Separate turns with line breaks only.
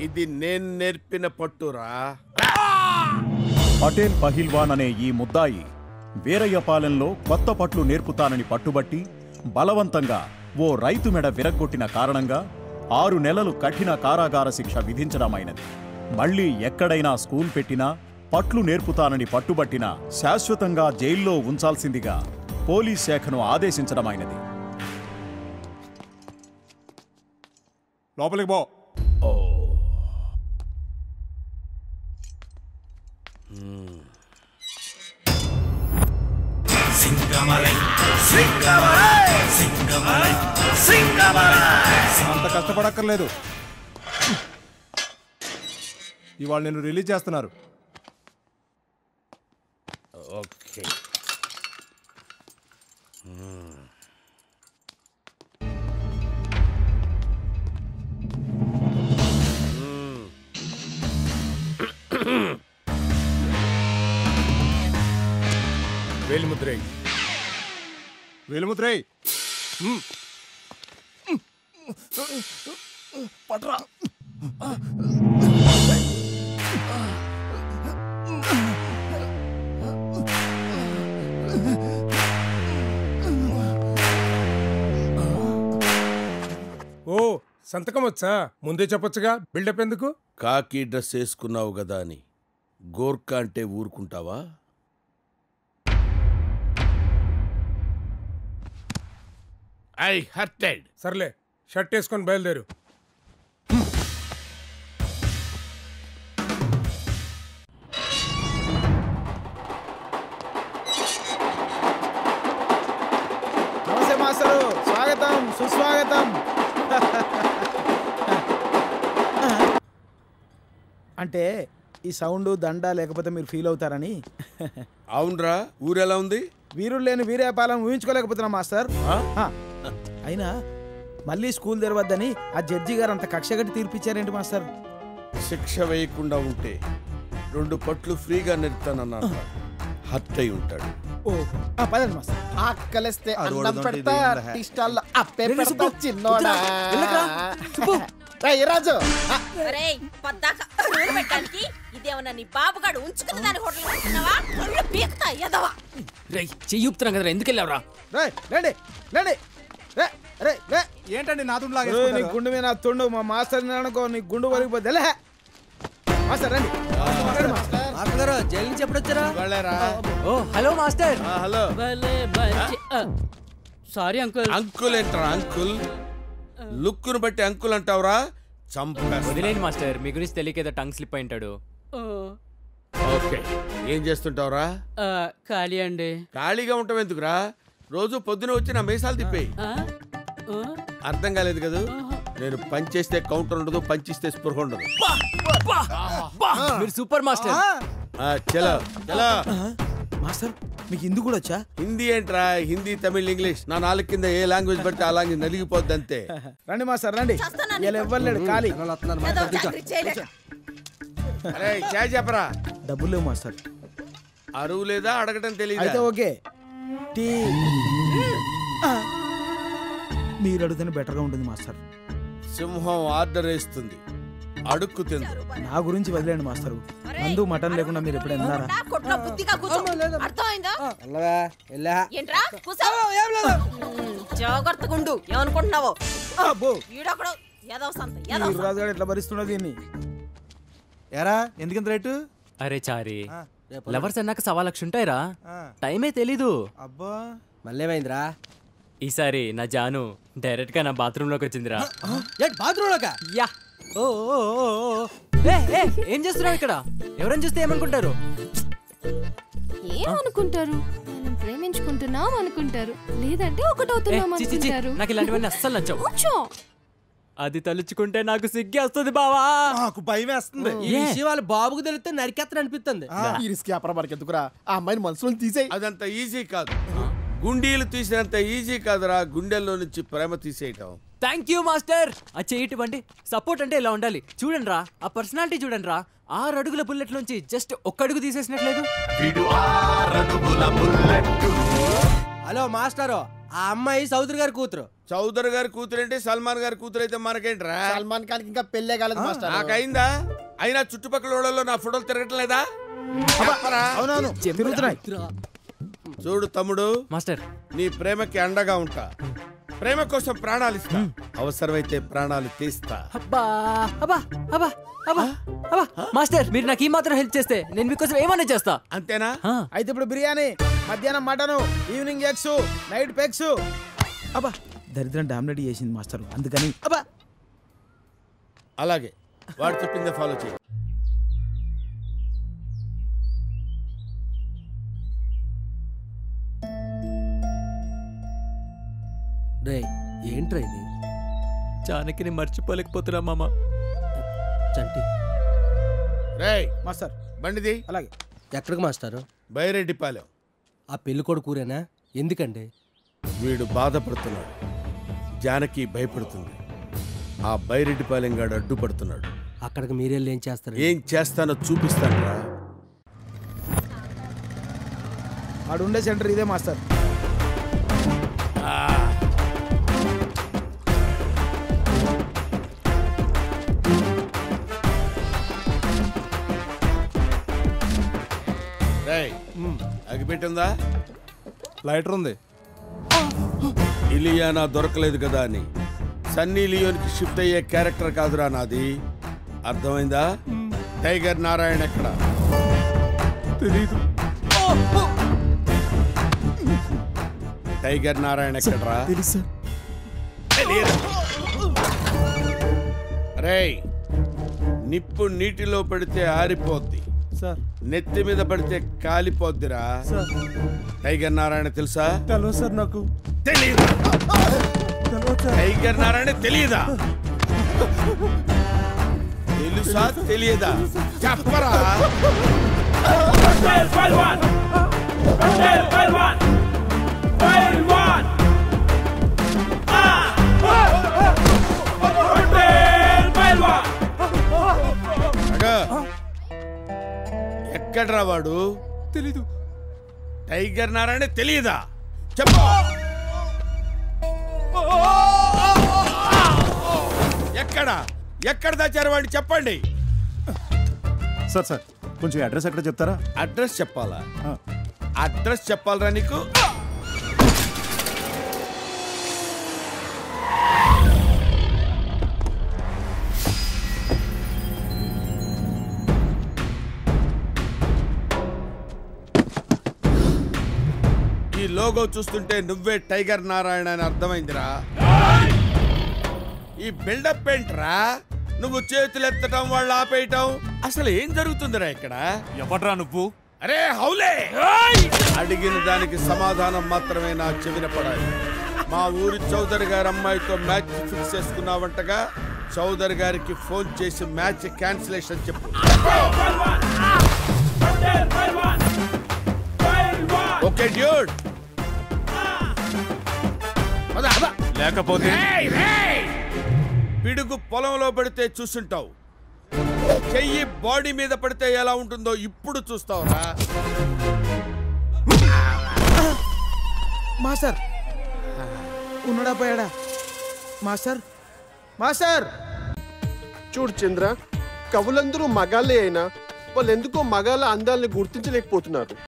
ఇది నేను నేర్పిన పట్టురా.
పటేల్ పహిల్వాన్ అనే ఈ ముద్దాయి వీరయ్యపాలెంలో కొత్త పట్లు నేర్పుతానని పట్టుబట్టి బలవంతంగా ఓ రైతు మెడ విరగ్గొట్టిన కారణంగా 6 నెలలు కఠిన కారాగార శిక్ష విధించడమైనది. మళ్లీ ఎక్కడైనా స్కూల్ పెట్టినా పట్లు నేర్పుతానని పట్టుబట్టినా శాశ్వతంగా జైల్లో ఉంచాల్సిందిగా పోలీస్ శాఖను ఆదేశించడమైనది.
లోపలికి పో. అంత కష్టపడక్కర్లేదు. ఇవాళ నేను రిలీజ్ చేస్తున్నారు.
ఓకే.
వేలిముద్రై వేలిముద్రై పట్రా.
ఓ సంతకం వచ్చా? ముందే చెప్పొచ్చుగా, బిల్డప్ ఎందుకు?
కాకి డ్రెస్ వేసుకున్నావు కదా అని గోర్ఖా అంటే ఊరుకుంటావా? I hurted.
సర్లే, షర్ట్ వేసుకొని బయలుదేరు.
నమస్తే మాస్టరు, స్వాగతం సుస్వాగతం. అంటే ఈ సౌండ్ దండ లేకపోతే మీరు ఫీల్ అవుతారని.
అవునరా, ఊరెలా ఉంది?
వీరుడు లేని వీరేపాలెం ఊహించుకోలేకపోతున్నా మాస్టర్. అయినా మళ్ళీ స్కూల్ తెరవద్దని ఆ జడ్జి గారు అంత కక్షగట్టి తీర్పిచ్చారేంటి మాస్టర్?
శిక్ష వేయకుండా ఉంటే 2 పట్లు ఫ్రీగా నేర్పుతానన్నాను. హర్ట్ అయి ఉంటాడు.
పదండి మాస్టర్.
ఆకలిస్తే అన్నం పెడతా, టిస్టాల్లో అప్పే పెడతా చిన్నోడా. రాజు
ఇదేమన్నా నీ బాబుగాడు ఉంచుకున్న దాని హోటల్ ఉంటున్నావా? పీకుతా ఎదవా.
చెయ్యుపుతున్నాం కదరా, ఎందుకు వెళ్ళావురా?
ఏంటండి నాతో
నీ గుండు మీద నా తుండు, మా మాస్టర్ అనుకో నీ గుండు వరిగిపోతే మాస్టర్ రండి.
జైలు నుంచి ఎప్పుడు వచ్చారా?
Oh
hello master.
Hello.
Sorry uncle.
Uncle ఏంట్రా అంకుల్? లుక్కును బట్టి అంకుల్ అంటావురా?
వదిలేండి మాస్టర్, మీ గురించి తెలియకేదో టంగ్ స్లిప్ అయింటాడు.
ఓకే, ఏం చేస్తుంటావురా?
ఖాళీ అండి.
ఖాళీగా ఉంటావు ఎందుకురా? రోజు పొద్దున వచ్చి నా మీసాలు తిప్పేయి. అర్థం కాలేదు కదా? నేను పంచేస్తే కౌంటర్ ఉండదు, పంచిస్తే స్పృహ ఉండదు.
మీరు సూపర్ మాస్టర్.
చలో చలో.
మాస్టర్ మీకు హిందీ కూడా వచ్చా?
హిందీ ఏంట్రా? హిందీ, తమిళ్, ఇంగ్లీష్ నా నాలుగు కింద ఏ లాంగ్వేజ్ పడితే ఆ లాంగ్వేజ్ నలిగిపోద్ది అంతే.
రండి మాస్టర్ రండి. ఇలా ఇవ్వలేడు ఖాళీ.
అరే చాయ్ చెప్పరా.
డబ్బులు లేవు మాస్టర్.
అరువు లేదా అడగటం తెలియదు.
అయితే ఓకే, టీ మీరు అడిగితేనే బెటర్గా ఉంటుంది మాస్టర్.
సింహం ఆర్డర్ వేస్తుంది, అడుక్కు తింది.
నా గురించి వదిలేండి మాస్టర్. మందు మటన్ లేకుండా మీరు ఎప్పుడు విన్నారా?
జాగ్రత్తగుండు, ఏమనుకుంటున్నావో?
రాజుగారు ఎట్లా భరిస్తున్నా దీన్ని?
ఎరా ఎందుకంత రేటు?
అరే చారీ, లవర్స్ అన్నాక 1.25 లక్షలు ఉంటాయిరా. టైమే తెలీదు.
అబ్బా
మళ్ళేమైందిరా?
ఈసారి నా జాను డైరెక్ట్ గా నా బాత్రూమ్ లోకి వచ్చిందిరా.
బాత్రూమ్ లోకా?
యా. ఓ ఏం చేస్తున్నావు ఇక్కడ? ఎవరైనా చూస్తే ఏమనుకుంటారు?
ఏమనుకుంటారు? మనం ప్రేమించుకుంటున్నాం అనుకుంటారు, లేదంటే ఒకటవుతున్నాం అనుకుంటారు.
నాకు ఇలాంటివన్నీ అస్సలు నచ్చవు. అది తలుచుకుంటే నాకు సిగ్గి వస్తుంది బావా.
నాకు భయం వేస్తుంది.
ఈ విషయం
వాళ్ళ బాబుకు తెలిస్తే నరికెత్తని అనిపిస్తుంది.
ఈ రిస్క్ వ్యాపారం మనకి ఎందుకురా? ఆ అమ్మాయిని మనసులో తీసేయి.
అదంత ఈజీ కాదు. గుండీలు తీసినంత ఈజీ కాదురా గుండెల్లో నుంచి ప్రేమ తీసేయటం.
Thank you master. ఆ చేయటువంటి సపోర్ట్ అంటే ఇలా ఉండాలి. చూడండి రా, ఆ పర్సనాలిటీ చూడండి రా. 6 అడుగుల బుల్లెట్ నుంచి జస్ట్ 1 అడుగు తీసేసినట్లేదు.
హలో మాస్టరు, ఆ అమ్మాయి చౌదరి గారి కూతురు.
చౌదరి గారి కూతురేంటి, సల్మాన్ గారి కూతురు అయితే మనకేంట్రా?
సల్మాన్ ఖాన్ ఇంకా పెళ్ళే కాలేదు మాస్టర్.
నాకైందా? అయినా చుట్టుపక్కల వాళ్ళలో నా ఫోటోలు తిరగటం లేదా?
అవునవును తిరుగుతున్నాయి.
చూడు తమ్ముడు
మాస్టర్,
నీ ప్రేమకి అండగా ఉంటా, ప్రేమ కోసం ప్రాణాలు ఇస్తా, అవసరమైతే ప్రాణాలు తీస్తా.
అబ్బా అబ్బా అబ్బా అబ్బా అబ్బా మాస్టర్, మీరు నాకు ఈ మాత్రం హెల్ప్ చేస్తే నేను మీకోసం ఏమన్నా చేస్తా.
అంతేనా?
అయితే ఇప్పుడు బిర్యానీ, మధ్యాహ్నం mutton, evening eggs, night pegs. అబ్బా దరిద్రం డామినేట్ చేసింది మాస్టర్, అందుకని అబ్బా.
అలాగే వాడు చెప్పిందే ఫాలో చేయి.
ఏంట్రా ఇది?
జానకిని మర్చిపోలేకపోతున్నా మామ.
చంటి
రేయ్
మాస్టర్
బండిది.
అలాగే.
ఎక్కడికి మాస్టారు?
బైరెడ్డిపాలెం.
ఆ పెళ్లి కొడుకురేనా? ఎందుకండి?
వీడు బాధపడుతున్నాడు, జానకి భయపడుతుంది, ఆ బైరెడ్డిపాలెం గాడు అడ్డుపడుతున్నాడు.
అక్కడికి మీరెళ్ళి ఏం చేస్తారు?
ఏం చేస్తానో చూపిస్తానురా.
ఆడు ఉండే సెంటర్ ఇదే మాస్టర్.
అగిపెట్టిందా?
లైటర్ ఉంది.
ఇలియానా దొరకలేదు కదా అని సన్నీ లియోన్కి షిఫ్ట్ అయ్యే క్యారెక్టర్ కాదురా నాది, అర్థమైందా? టైగర్ నారాయణ ఎక్కడ?
తెలీదు.
టైగర్ నారాయణ ఎక్కడరా?
తెలుసు.
రేయ్, నిప్పు నీటిలో పడితే ఆరిపోద్ది,
సార్
నెత్తి మీద పడితే కాలిపోద్దిరా.
సార్
టైగర్ నారాయణ తెలుసా?
తెలియదు సార్ నాకు.
తెలీదా?
తెలియదు సార్.
టైగర్ నారాయణ తెలియదా? తెలుసా తెలియదా? చెప్పరా. ఎక్కడ్రా వాడు?
తెలీదు.
టైగర్ నారాయణ తెలియదా? చెప్పు. ఎక్కడ ఎక్కడ దాచారు వాడిని చెప్పండి.
సార్ సార్ కొంచెం అడ్రస్ ఎక్కడ చెప్తారా?
అడ్రస్ చెప్పాలా? అడ్రస్ చెప్పాలరా నీకు? ఈ లోగో చూస్తుంటే నువ్వే టైగర్ నారాయణ అని అర్థమైందిరా. ఈ బిల్డప్ ఏంట్రా? నువ్వు చేతులు ఎత్తటం, వాళ్ళు ఆపేయటం, అసలు ఏం జరుగుతుందిరా ఇక్కడ?
ఎవడ్రా నువ్వు?
అరే హౌలే, అడిగిన దానికి సమాధానం మాత్రమే నా చెవిన పడాలి. మా ఊరి చౌదరి గారి అమ్మాయితో మ్యాచ్ ఫిక్స్ చేసుకున్నావంటగా, చౌదరి గారికి ఫోన్ చేసి మ్యాచ్ క్యాన్సిలేషన్ చెప్పు. Okay dude.
లేకపోతే
పిడుగు పొలంలో పడితే చూసుంటావు, చెయ్యి బాడీ మీద పడితే ఎలా ఉంటుందో ఇప్పుడు చూస్తావురా.
మాస్టర్ ఉన్నాడా పోయాడా? Master master.
చూడు చంద్ర, కవులందరూ మగాళ్ళే అయినా వాళ్ళు ఎందుకో మగాళ్ళ అందాలని గుర్తించలేకపోతున్నారు.